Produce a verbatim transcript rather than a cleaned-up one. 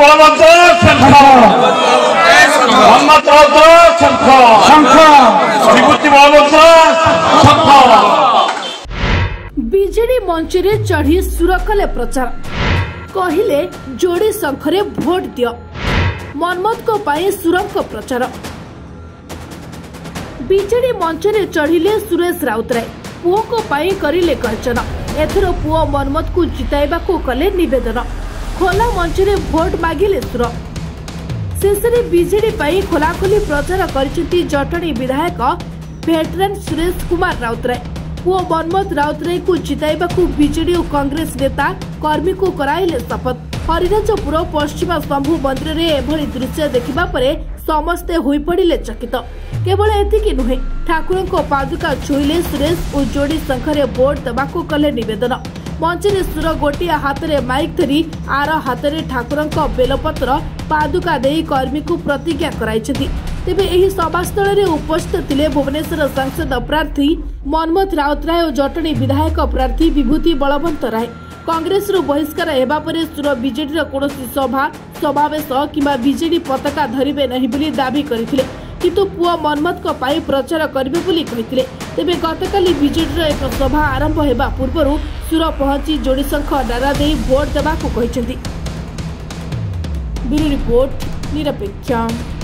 बलवंत शंख मोहम्मद राउत शंख शंख विभूति बलवंत शंख। बीजेडी मंच रे चढ़ी सुर कले प्रचार कहिले जोड़ी शंखरे भोट दियो मनमत को पाए सुरंग प्रचार। बीजेडी मंच रे चढ़िले सुरेश राउतराय पुओ को पाई करिले गर्जन एथरो पुओ मनमत को जिताइबा को कले निवेदन खोला मंच रे भोट मागिले सुर शेष रे बीजेडी पाई खोलाखोली प्रचार करछिति जटणी विधायक भेटरान सुरेश कुमार राउतराय पुओ मनमत राउतराय को जिताइबा को बीजेडी और कांग्रेस नेता कर्मी को कराइले शपथ। हरिराजपुर पश्चिम शंभु मंदिर रे एभली दृश्य देखिबा परे समस्ते होई पड़िले चकित। केवल एतिकी नुहे ठाकुर को पादुका छुईले सुरेश और जोड़ी शंखरे वोट देबाको कले निवेदन मंच रे सुर गोटिया हाथ रे माइक धरी आर हाथ रे ठाकुर बेलपत्र पादुका देई कर्मी को प्रतिज्ञा कराइछथि। तेबे एही सभास्थल रे उपस्थित थिले भुवनेश्वर सांसद प्रार्थी मनमत राउतराय और जटणी विधायक प्रार्थी विभूति बलवंत राय। कांग्रेस रु बहिष्कार हेबा परे सुर बीजेडी कौनसी सभा समावेश किंबा बीजेडी पताका धरिबे नहीं बोली दाबी करथिले किंतु पुआ मनमत को पाई प्रचार करिबे बोली कहिथिले। तेबे गतकाली बीजेडी एक सभा आरंभ हेबा पूर्वरु सुर पहुंची जोड़ी शंख डारा देई भोट देबाको कहिसेंती। ब्यूरो रिपोर्ट निरपेक्ष।